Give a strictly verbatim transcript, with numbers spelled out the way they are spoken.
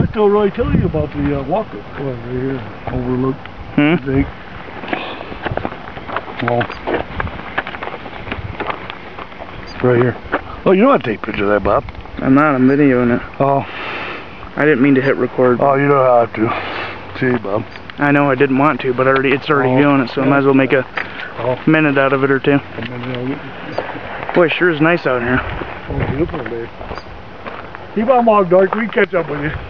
still really tell you about the uh, walker. Well, right here, overlooked. Hmm? Big. Well, right here. Oh, you don't have to take a picture of that, Bob. I'm not. I'm videoing it. Oh. I didn't mean to hit record. Oh, you don't have to. See, Bob. I know I didn't want to, but already it's already Oh, doing it, so yeah. I might as well make a Oh. minute out of it or two. Boy, sure is nice out here. Oh, beautiful, babe. Keep on walking, Dark. We can catch up with you.